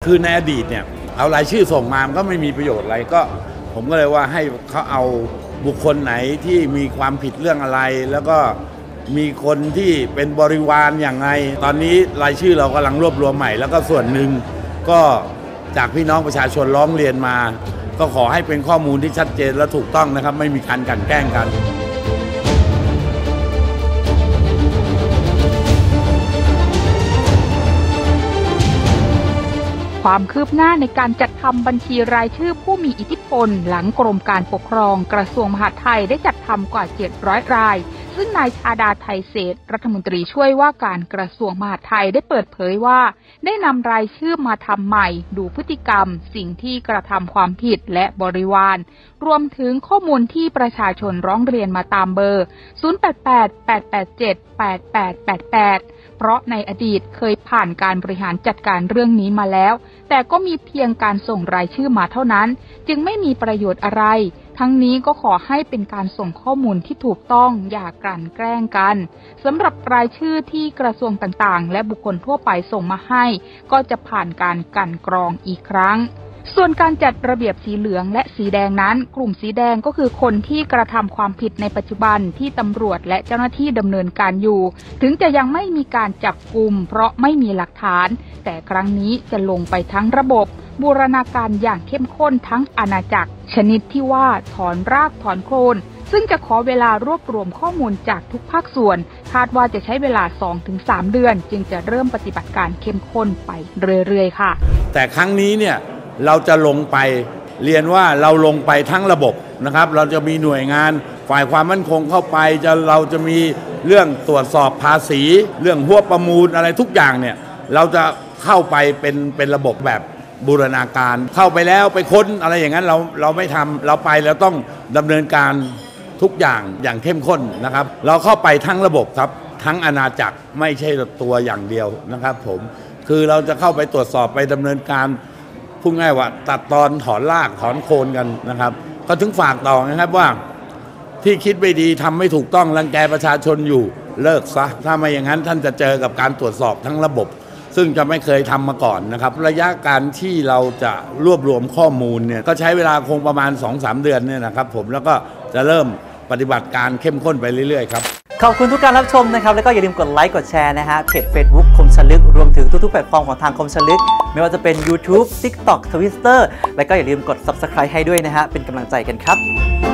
คือในอดีตเนี่ยเอารายชื่อส่งมามันก็ไม่มีประโยชน์อะไรก็ผมก็เลยว่าให้เขาเอาบุคคลไหนที่มีความผิดเรื่องอะไรแล้วก็มีคนที่เป็นบริวารอย่างไรตอนนี้รายชื่อเรากำลังรวบรวมใหม่แล้วก็ส่วนหนึ่งก็จากพี่น้องประชาชนร้องเรียนมาก็ขอให้เป็นข้อมูลที่ชัดเจนและถูกต้องนะครับไม่มีการกลั่นแกล้งกันความคืบหน้าในการจัดทำบัญชีรายชื่อผู้มีอิทธิพลหลังกรมการปกครองกระทรวงมหาดไทยได้จัดทำกว่า700รายซึ่งนายชาดาไทเศรษฐ์รัฐมนตรีช่วยว่าการกระทรวงมหาดไทยได้เปิดเผยว่าได้นำรายชื่อมาทำใหม่ดูพฤติกรรมสิ่งที่กระทำความผิดและบริวารรวมถึงข้อมูลที่ประชาชนร้องเรียนมาตามเบอร์0888878888เพราะในอดีตเคยผ่านการบริหารจัดการเรื่องนี้มาแล้วแต่ก็มีเพียงการส่งรายชื่อมาเท่านั้นจึงไม่มีประโยชน์อะไรทั้งนี้ก็ขอให้เป็นการส่งข้อมูลที่ถูกต้องอย่ากลั่นแกล้งกันสำหรับรายชื่อที่กระทรวงต่างๆและบุคคลทั่วไปส่งมาให้ก็จะผ่านการกลั่นกรองอีกครั้งส่วนการจัดระเบียบสีเหลืองและสีแดงนั้นกลุ่มสีแดงก็คือคนที่กระทำความผิดในปัจจุบันที่ตำรวจและเจ้าหน้าที่ดำเนินการอยู่ถึงจะยังไม่มีการจับกุมเพราะไม่มีหลักฐานแต่ครั้งนี้จะลงไปทั้งระบบบูรณาการอย่างเข้มข้นทั้งอาณาจักรชนิดที่ว่าถอนรากถอนโคนซึ่งจะขอเวลารวบรวมข้อมูลจากทุกภาคส่วนคาดว่าจะใช้เวลา 2-3 เดือนจึงจะเริ่มปฏิบัติการเข้มข้นไปเรื่อยๆค่ะแต่ครั้งนี้เนี่ยเราจะลงไปเรียนว่าเราลงไปทั้งระบบนะครับเราจะมีหน่วยงานฝ่ายความมั่นคงเข้าไปเราจะมีเรื่องตรวจสอบภาษีเรื่องหัวประมูลอะไรทุกอย่างเนี่ยเราจะเข้าไปเป็นระบบแบบบูรณาการเข้าไปแล้วไปค้นอะไรอย่างนั้นเราไม่ทำเราไปแล้วต้องดำเนินการทุกอย่างเข้มข้นนะครับเราเข้าไปทั้งระบบครับทั้งอาณาจักรไม่ใช่ตัวอย่างเดียวนะครับผมคือเราจะเข้าไปตรวจสอบไปดำเนินการพูดง่ายว่าตัดตอนถอนรากถอนโคนกันนะครับก็ถึงฝากต่อนะครับว่าที่คิดไม่ดีทำไม่ถูกต้องรังแกประชาชนอยู่เลิกซะถ้าไม่อย่างนั้นท่านจะเจอกับการตรวจสอบทั้งระบบซึ่งจะไม่เคยทำมาก่อนนะครับระยะการที่เราจะรวบรวมข้อมูลเนี่ยก็ใช้เวลาคงประมาณ 2-3 เดือนเนี่ยนะครับผมแล้วก็จะเริ่มปฏิบัติการเข้มข้นไปเรื่อยๆครับขอบคุณทุกการรับชมนะครับแล้วก็อย่าลืมกดไลค์กดแชร์นะฮะเพจ Facebook คมชลึกรวมถึงทุกๆแพลตฟอร์มของทางคมชลึกไม่ว่าจะเป็น YouTube TikTok Twitter แล้วก็อย่าลืมกด Subscribe ให้ด้วยนะฮะเป็นกำลังใจกันครับ